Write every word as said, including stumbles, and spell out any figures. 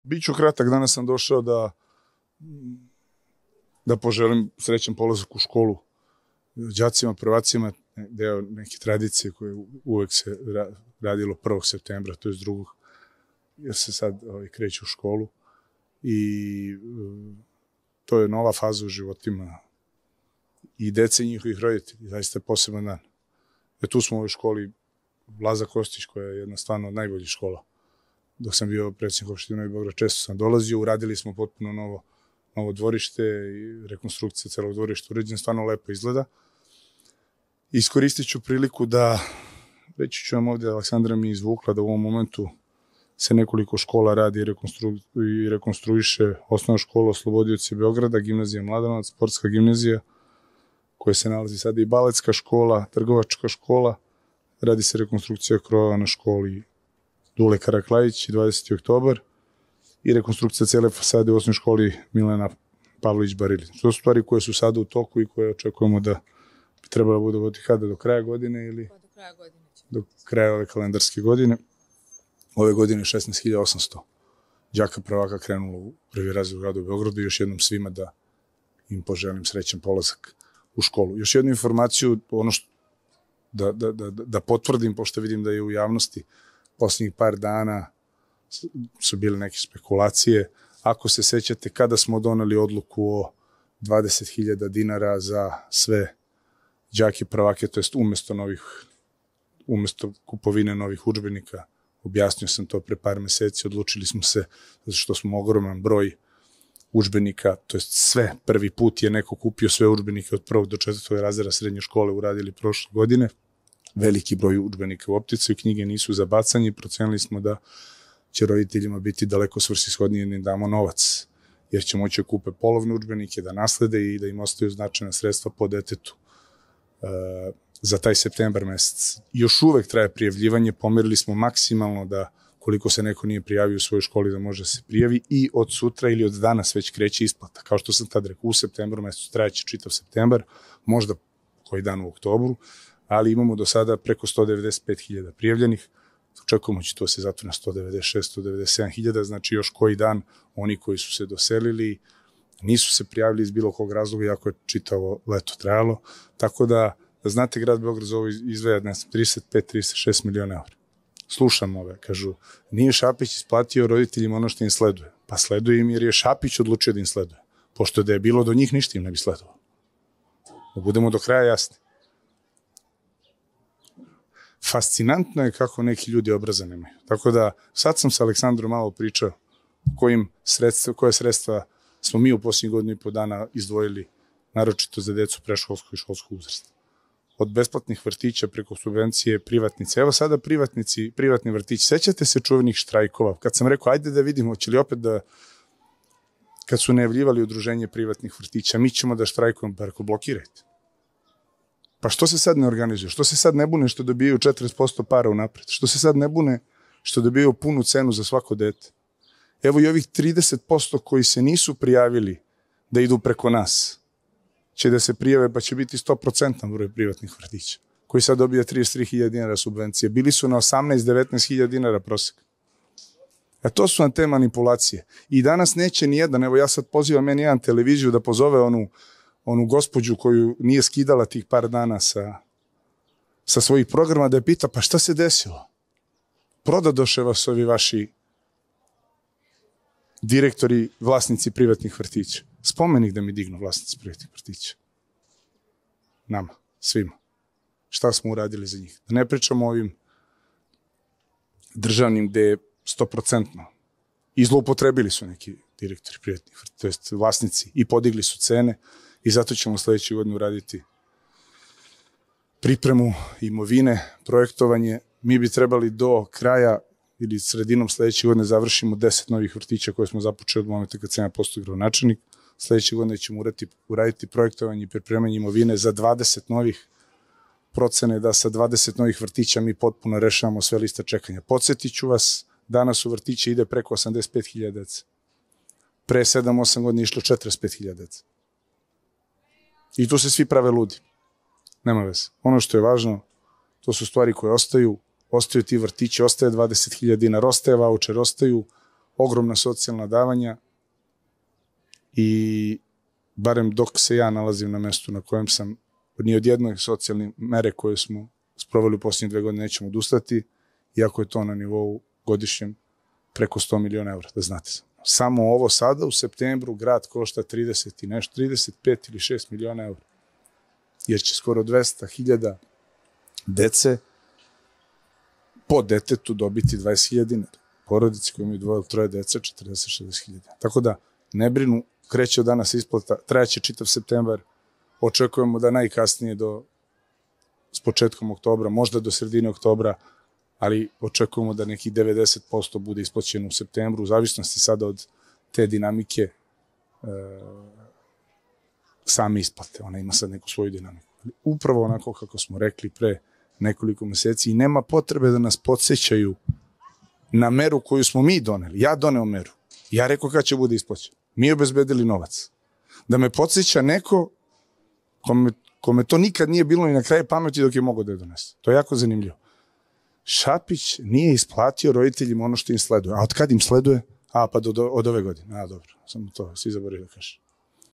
Biću kratak, danas sam došao da da poželim srećan polazak u školu đacima, prvacima, deo neke tradicije koje uvek se radilo prvog septembra, to je drugog, jer se sad ovaj, kreću u školu i to je nova faza u životima i dece i njihovih roditelji, zaista je poseban dan. E, tu smo u ovoj školi Laza Kostić, koja je jedna stvarno od najboljih škola. Dok sam bio predsjednik opštine Novi Beograd, često sam dolazio, uradili smo potpuno novo, novo dvorište i rekonstrukcija celog dvorišta uređena, stvarno lepo izgleda. Iskoristit ću priliku da, reći ću vam ovdje, Aleksandra mi izvukla da u ovom momentu se nekoliko škola radi i, rekonstru, i rekonstruiše osnovna škola Oslobodioci Beograda, gimnazija Mladenovac, sportska gimnazija, koja se nalazi sada i baletska škola, trgovačka škola, radi se rekonstrukcija krova na školi Dule Karaklajić i dvadeseti oktobar i rekonstrukcija cele fasade u osnovnoj školi Milena Pavlović Barili. To su stvari koje su sada u toku i koje očekujemo da bi trebalo bude voditi kada do kraja godine ili do kraja godine, do kraja ove kalendarske godine. Ove godine šesnaest hiljada osamsto đaka prvaka krenulo u prvi razred u gradu u Beogradu i još jednom svima da im poželim srećan polazak u školu. Još jednu informaciju, ono što da, da, da, da potvrdim, pošto vidim da je u javnosti posljednjih par dana su bile neke spekulacije. Ako se sećate, kada smo doneli odluku o dvadeset hiljada dinara za sve đake prvake, to jest umesto novih, umesto kupovine novih udžbenika, objasnio sam to pre par meseci, odlučili smo se, zato što smo ogroman broj udžbenika, to jest sve, prvi put je neko kupio sve udžbenike od prvog do četvrtog razreda srednje škole, uradili prošle godine, veliki broj udžbenika u opticaju, knjige nisu za bacanje, procenili smo da će roditeljima biti daleko svrsishodnije da im damo novac, jer će moći da kupe polovne udžbenike, da naslede i da im ostaju značajna sredstva po detetu uh, za taj septembar mesec. Još uvek traje prijavljivanje, pomerili smo maksimalno da koliko se neko nije prijavio u svojoj školi da može se prijavi i od sutra ili od danas već kreće isplata. Kao što sam tad rekao, u septembru mesecu trajeće čitav septembar, možda koji dan u oktobru, ali imamo do sada preko sto devedeset pet hiljada prijavljenih, očekujemo će to se zato na sto devedeset šest do sto devedeset sedam hiljada, znači još koji dan oni koji su se doselili nisu se prijavili iz bilo kog razloga, jako je čitavo leto trajalo, tako da, da znate, grad Beograd za ovo izdvaja, ne znam, trideset pet do trideset šest miliona evra. Slušam ove, kažu, nije Šapić isplatio roditeljima ono što im sleduje. Pa sleduje im jer je Šapić odlučio da im sleduje. Pošto da je bilo do njih, ništa im ne bi sledovalo. Da budemo do kraja jasni. Fascinantno je kako neki ljudi obraza nemaju. Tako da, sad sam sa Aleksandrom malo pričao kojim sredstva, koje sredstva smo mi u posljednjih godinu i po dana izdvojili, naročito za decu preškolskog i školskog uzrasta. Od besplatnih vrtića preko subvencije privatnice. Evo sada privatnici, privatni vrtići. Sećate se čuvenih štrajkova? Kad sam rekao, ajde da vidimo, će li opet da, kad su najavljivali udruženje privatnih vrtića, mi ćemo da štrajkujemo, pa ako blokirajte. Pa što se sad ne organizuje? Što se sad ne bune što dobijaju četrdeset posto para unapred? Što se sad ne bune što dobijaju punu cenu za svako dete? Evo i ovih trideset posto koji se nisu prijavili da idu preko nas, će da se prijave, pa će biti sto posto broj privatnih vrtića, koji sad dobija trideset tri hiljade dinara subvencije. Bili su na osamnaest do devetnaest hiljada dinara prosek. A to su nam te manipulacije. I danas neće ni jedan, evo ja sad pozivam meni jedan televiziju da pozove onu, onu gospođu koju nije skidala tih par dana sa, sa svojih programa, da je pita, pa šta se desilo? Prodadoše vas ovi vaši direktori, vlasnici privatnih vrtića. Spomenik da mi dignu vlasnici privatnih vrtića. Nama, svima. Šta smo uradili za njih? Da ne pričamo o ovim državnim gde je sto posto i zloupotrebili su neki direktori privatnih vrtića, to jest vlasnici, i podigli su cene i zato ćemo sledeće godine uraditi pripremu imovine, projektovanje. Mi bi trebali do kraja ili sredinom sledeće godine završimo deset novih vrtića koje smo započeli od momenta kad sam ja postao gradonačelnik. Sledeće godine ćemo uraditi, uraditi projektovanje i pripremanje imovine za dvadeset novih. Procene da sa dvadeset novih vrtića mi potpuno rešavamo sve liste čekanja. Podsjetit ću vas, danas u vrtiće ide preko osamdeset pet hiljada dece. Pre sedam osam godina išlo četrdeset pet hiljada dece. I tu se svi prave ludi. Nema veze. Ono što je važno, to su stvari koje ostaju, ostaju ti vrtići, ostaje dvadeset hiljada dinara, ostaje vaučer, ostaju ogromna socijalna davanja i barem dok se ja nalazim na mestu na kojem sam, ni od jedne socijalne mere koje smo sproveli u posljednje dve godine nećemo odustati, iako je to na nivou godišnjem preko sto miliona evra, da znate. Samo ovo sada u septembru grad košta trideset i nešto, trideset pet ili šest miliona evra, jer će skoro dvesta hiljada dece po detetu dobiti dvadeset hiljada dinara. Porodici koji imaju dvoje ili troje dece, četrdeset do šezdeset hiljada. Tako da, ne brinu, kreće od danas isplata, trajaće čitav septembar, očekujemo da najkasnije do s početkom oktobra, možda do sredine oktobra, ali očekujemo da nekih devedeset posto bude isplaćeno u septembru, u zavisnosti sada od te dinamike e, same isplate. Ona ima sad neku svoju dinamiku. Upravo onako kako smo rekli pre nekoliko meseci i nema potrebe da nas podsjećaju na meru koju smo mi doneli. Ja doneo meru. Ja rekao kada će bude isplaćeno. Mi obezbedili novac. Da me podsjeća neko kome, kome to nikad nije bilo ni na kraju pameti dok je mogao da je donese. To je jako zanimljivo. Šapić nije isplatio roditeljima ono što im sleduje. A od kad im sleduje? A, pa do, do, od ove godine. A, dobro. Samo to, svi zaboravili da kažem.